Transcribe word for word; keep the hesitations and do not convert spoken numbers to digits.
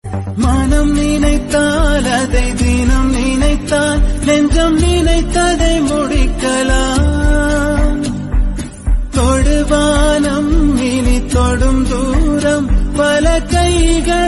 மனம் நினைத்தால் அதை தினம் நினைத்தால் நெஞ்சம் நினைத்ததை முடிக்கலாம். தொடுவானம் இனி தொடும் தூரம் பல கைகள்